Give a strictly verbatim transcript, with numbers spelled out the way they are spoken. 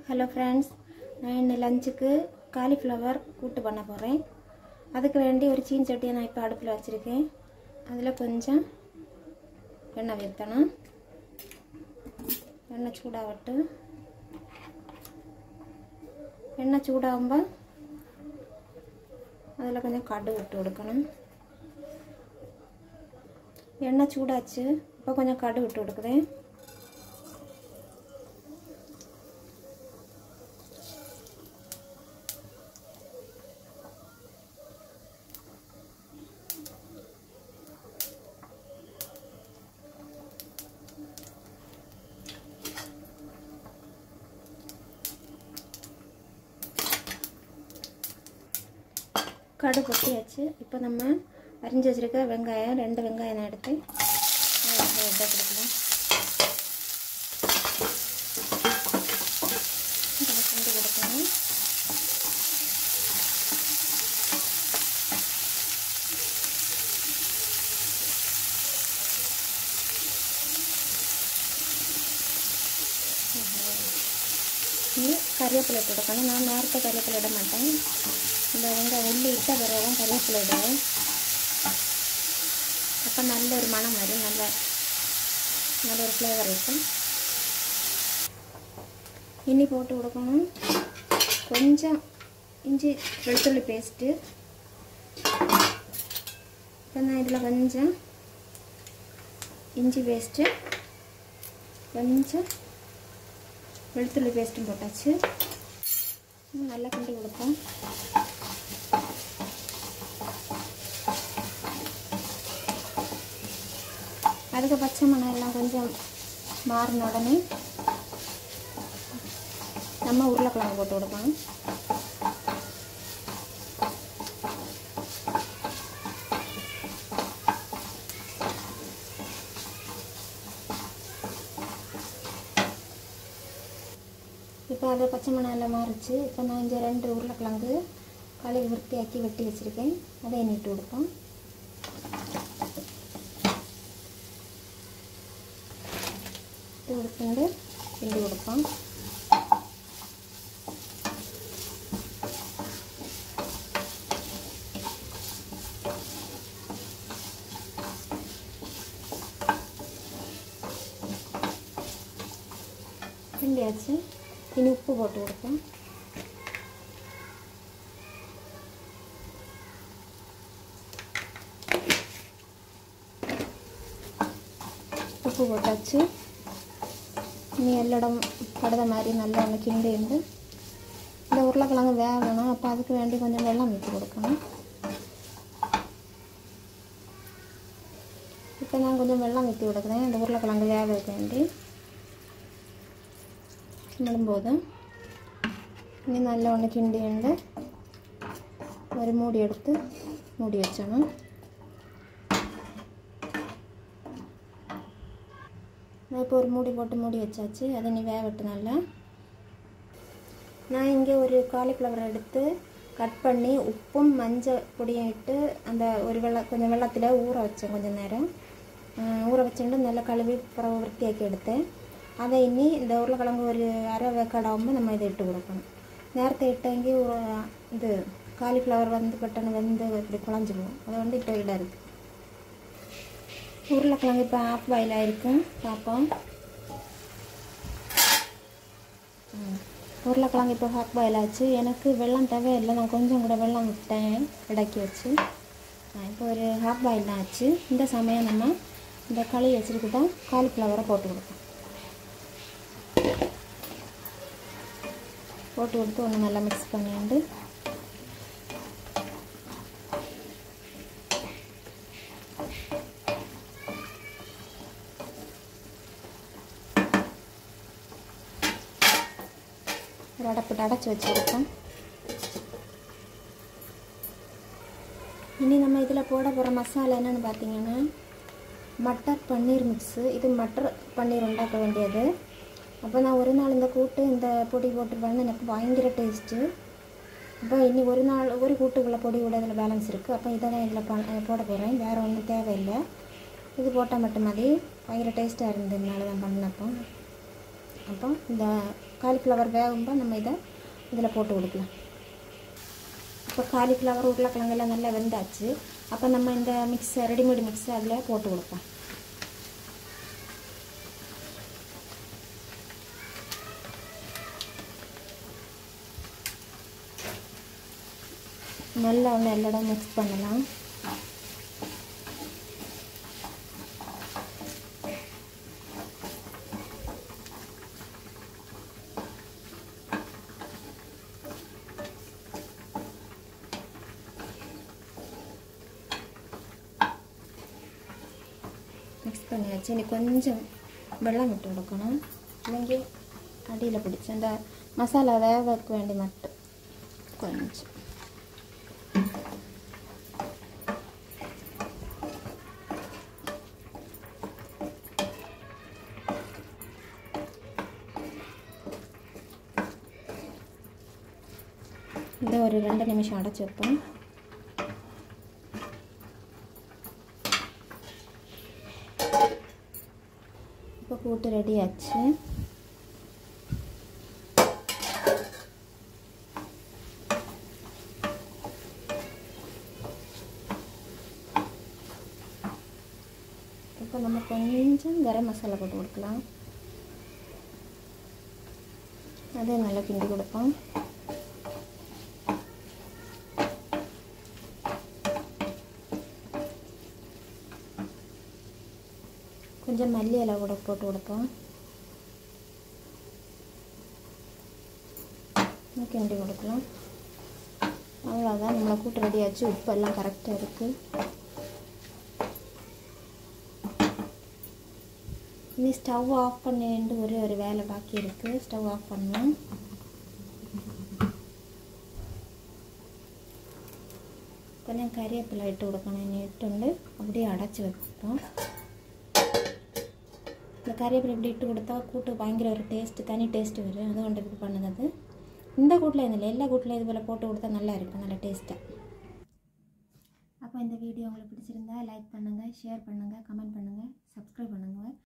Hello friends நான் இன்ன லஞ்சுக்கு காலிஃப்ளவர் கூட்டு பண்ண போறேன். அதுக்கு வேண்டி ஒரு சீனி சட்டியை நான் இப்ப அடுப்புல வச்சிருக்கேன். அதுல கொஞ்சம் எண்ணெய் ஊத்தணும். எண்ணெய் சூடாவட்டு. எண்ணெய் சூடாகும்போது அதுல கொஞ்சம் கடுகு விட்டு கொடுக்கணும். எண்ணெய் சூடாச்சு. இப்போ கொஞ்சம் கடுகு விட்டு கொடுக்கிறேன். கடுகு பொட்டியாச்சு. இப்போ நம்ம அரிஞ்சு வச்சிருக்க வெங்காயம் ரெண்டு வெங்காயம் நான் எடுத்து எடுத்து கொடுக்கலாம். கிண்டி கொடுக்கணும். இது கறிவேப்பிலை கொடுக்கணும். நான் நேரத்தை கறிவேப்பிலை இட மாட்டேன். இந்த வெங்காயம் உள்ளி இட்ட பிறகு கறிவேப்பிலை இடுவேன். அப்போ நல்ல ஒரு மணம் வரும். நல்ல நல்ல ஒரு ஃப்ளேவர் இருக்கும். இனி போட்டு கொடுக்கணும். கொஞ்சம் இஞ்சி வெளுத்துள்ளி பேஸ்ட்டு. இப்போ நான் இதில் கொஞ்சம் இஞ்சி பேஸ்ட்டு கொஞ்சம் வெளுத்துள்ளி பேஸ்ட்டும் போட்டாச்சு. நல்லா கிண்டி கொடுப்போம். அதுக்கு பச்சை மணம் எல்லாம் கொஞ்சம் மாறின உடனே நம்ம உருளைக்கிழங்கு போட்டு கொடுக்கணும். இப்போ அதை பச்சை மணம் எல்லாம் மாறிச்சு. இப்போ நான் இங்கே ரெண்டு உருளைக்கிழங்கு கழுவி வൃത്തിയാക്കി வெட்டி வச்சுருக்கேன். அதை எண்ணிட்டு கொடுப்போம். கொடுத்துட்டு கிண்டி கொடுப்போம். கிண்டியாச்சு. இனி உப்பு போட்டு கொடுப்போம். உப்பு போட்டாச்சு. இனி எல்லிடம் படுத மாதிரி நல்லா ஒன்று கிண்டி இருந்து இந்த உருளைக்கிழங்கு வேகணும். அப்போ அதுக்கு வேண்டி கொஞ்சம் வெல்லம் ஊற்றி கொடுக்கணும். இப்போ நான் கொஞ்சம் வெல்லம் ஊற்றி கொடுக்குறேன். இந்த உருளைக்கிழங்கு வேக வைக்க வேண்டி நடும்போது இனி நல்லா ஒன்று கிண்டி இருந்து ஒரு மூடி எடுத்து மூடி வச்சணும். நான் இப்போ ஒரு மூடி போட்டு மூடி வச்சாச்சு. அதை நீ வேக விட்டு நல்லா. நான் இங்கே ஒரு காலிஃப்ளவர் எடுத்து கட் பண்ணி உப்பும் மஞ்சள் பொடியும் இட்டு அந்த ஒரு வெள்ள கொஞ்சம் வெள்ளத்தில் ஊற வச்சேன். கொஞ்சம் நேரம் ஊற வச்சுட்டு நல்லா கழுவி பிறகு வൃത്തിയാക്കി எடுத்தேன். அதை இனி இந்த உருளைக்கிழங்கு ஒரு அரை வேக்காடாகும்போது நம்ம இதை இட்டு கொடுக்கணும். நேரத்தை இட்டங்கி ஒரு இது காலிஃப்ளவர் வந்து பட்டனை வந்து இப்படி குழஞ்சிடுவோம். அதை வந்து இப்போ இடம் இருக்குது. உருளைக்கிழங்கு இப்போ ஆஃப் பாயில் ஆகிருக்கும். பார்ப்போம். உருளைக்கிழங்கு இப்போ ஹாஃப் பாயில் ஆச்சு. எனக்கு வெள்ளம் தேவையில்லை. நான் கொஞ்சம் கூட வெள்ளம் விட்டேன் இடக்கி வச்சு. இப்போ ஒரு ஹாஃப் பாயில் தான் ஆச்சு. இந்த சமயம் நம்ம இந்த களி வச்சுருக்கிட்ட காலிஃப்ளவரை போட்டு கொடுப்போம். போட்டு கொடுத்து ஒன்று நல்லா மிக்ஸ் பண்ணிட்டு ஒரு அடைப்பிட்டு அடைச்சி வச்சுருக்கோம். இனி நம்ம இதில் போட போகிற மசாலா என்னென்னு பார்த்தீங்கன்னா மட்டர் பன்னீர் மிக்ஸு. இது மட்டர் பன்னீர் உண்டாக்க வேண்டியது. அப்போ நான் ஒரு நாள் இந்த கூட்டு இந்த பொடி போட்டு பண்ண எனக்கு பயங்கர டேஸ்ட்டு. அப்போ இனி ஒரு நாள் ஒரு கூட்டுக்குள்ள பொடி கூட இதில் பேலன்ஸ் இருக்குது. அப்போ இதை தான் இதில் போட போகிறேன். வேறு ஒன்றும் தேவையில்லை. இது போட்டால் மட்டும் மதி பயங்கர டேஸ்ட்டாக இருந்ததுனால தான் பண்ணப்போ. அப்போ இந்த காலிஃப்ளவர் வேகும்போது நம்ம இதை இதில் போட்டு கொடுக்கலாம். இப்போ காலிஃப்ளவர் உருளைக்கிழங்கெல்லாம் நல்லா வெந்தாச்சு. அப்போ நம்ம இந்த மிக்ஸை ரெடிமேட் மிக்ஸை அதில் போட்டு கொடுப்போம். நல்லா ஒன்று எல்லா இடம் மிக்ஸ் பண்ணலாம். மிக்ஸ் பண்ணியாச்சு. இனி கொஞ்சம் வெள்ளம் விட்டு கொடுக்கணும், இல்லைங்க அடியில் பிடிச்சி அந்த மசாலா வேக வைக்க வேண்டி மட்டும் கொஞ்சம். இதை ஒரு ரெண்டு நிமிஷம் அடைச்சி வைப்போம். இப்போ கூட்டு ரெடி ஆச்சு. இப்போ நம்ம கொஞ்சம் கரம் மசாலா போட்டு கொடுக்கலாம். அதே நல்லா கிண்டி கொடுப்போம். கொஞ்சம் மல்லி இலை கூட போட்டு கொடுப்போம். கிண்டி கொடுக்கலாம். அவ்வளோதான், நம்மளை கூட்டு ரெடி ஆச்சு. உப்பு எல்லாம் கரெக்டாக இருக்குது. இனி ஸ்டவ் ஆஃப் பண்ணிட்டு ஒரே ஒரு வேலை பாக்கி இருக்குது. ஸ்டவ் ஆஃப் பண்ணணும். கொஞ்சம் கறிவேப்பிலை இட்டு கொடுக்கணும். இனி இட்டுண்டு அப்படியே அடைச்சி வைப்போம். இந்த கறிவேப்பிலை இப்படி இட்டு கொடுத்தா கூட்டு பயங்கர ஒரு டேஸ்ட்டு, தனி டேஸ்ட்டு வரும். அது கொண்டு இது பண்ணுறது. இந்த கூட்டில் இல்லை, எல்லா கூட்டில் இது போல் போட்டு கொடுத்தா நல்லா இருக்கும், நல்லா டேஸ்ட்டாக. அப்போ இந்த வீடியோ உங்களுக்கு பிடிச்சிருந்தா லைக் பண்ணுங்கள், ஷேர் பண்ணுங்கள், கமெண்ட் பண்ணுங்கள், சப்ஸ்கிரைப் பண்ணுங்கள்.